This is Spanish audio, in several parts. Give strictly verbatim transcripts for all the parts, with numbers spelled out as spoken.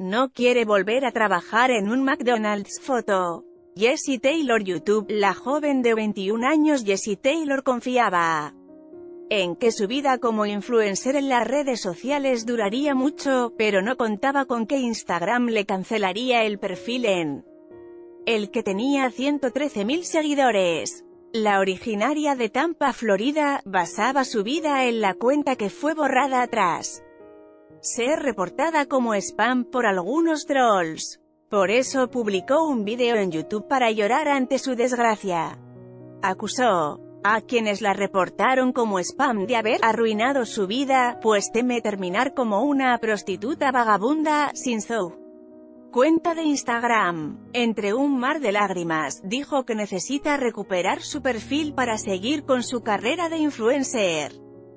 No quiere volver a trabajar en un McDonald's. Foto. Jessie Taylor. YouTube. La joven de veintiún años Jessie Taylor confiaba en que su vida como influencer en las redes sociales duraría mucho, pero no contaba con que Instagram le cancelaría el perfil en el que tenía ciento trece mil seguidores. La originaria de Tampa, Florida, basaba su vida en la cuenta que fue borrada tras ser reportada como spam por algunos trolls. Por eso publicó un vídeo en YouTube para llorar ante su desgracia. Acusó a quienes la reportaron como spam de haber arruinado su vida, pues teme terminar como una prostituta vagabunda, sin su cuenta de Instagram. Entre un mar de lágrimas, dijo que necesita recuperar su perfil para seguir con su carrera de influencer.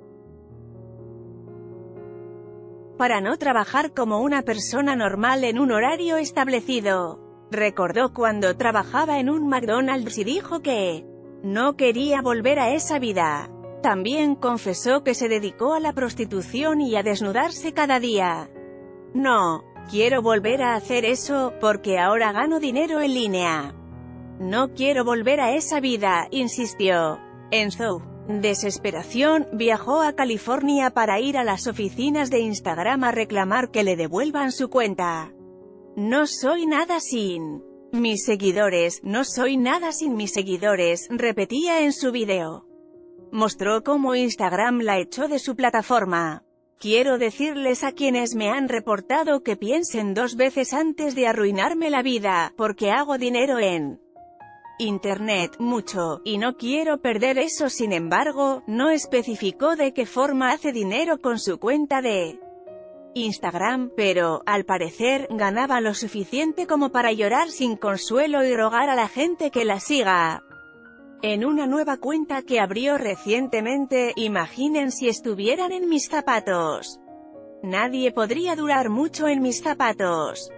Para no trabajar como una persona normal en un horario establecido. Recordó cuando trabajaba en un McDonald's y dijo que no quería volver a esa vida. También confesó que se dedicó a la prostitución y a desnudarse cada día. No quiero volver a hacer eso, porque ahora gano dinero en línea. No quiero volver a esa vida, insistió. En su desesperación, viajó a California para ir a las oficinas de Instagram a reclamar que le devuelvan su cuenta. No soy nada sin mis seguidores, no soy nada sin mis seguidores, repetía en su video. Mostró cómo Instagram la echó de su plataforma. Quiero decirles a quienes me han reportado que piensen dos veces antes de arruinarme la vida, porque hago dinero en Internet, mucho, y no quiero perder eso. Sin embargo, no especificó de qué forma hace dinero con su cuenta de Instagram, pero, al parecer, ganaba lo suficiente como para llorar sin consuelo y rogar a la gente que la siga. En una nueva cuenta que abrió recientemente, imaginen si estuvieran en mis zapatos. Nadie podría durar mucho en mis zapatos.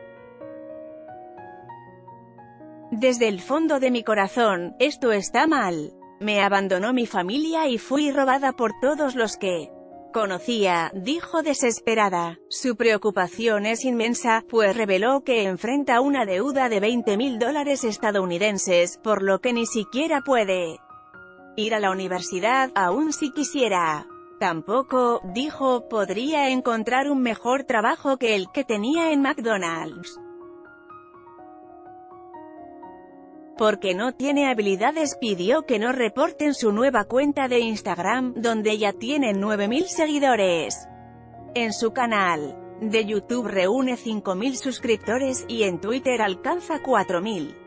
Desde el fondo de mi corazón, esto está mal. Me abandonó mi familia y fui robada por todos los que conocía, dijo desesperada. Su preocupación es inmensa, pues reveló que enfrenta una deuda de veinte mil dólares estadounidenses, por lo que ni siquiera puede ir a la universidad, aun si quisiera. Tampoco, dijo, podría encontrar un mejor trabajo que el que tenía en McDonald's. Porque no tiene habilidades. Pidió que no reporten su nueva cuenta de Instagram, donde ya tiene nueve mil seguidores. En su canal de YouTube reúne cinco mil suscriptores, y en Twitter alcanza cuatro mil.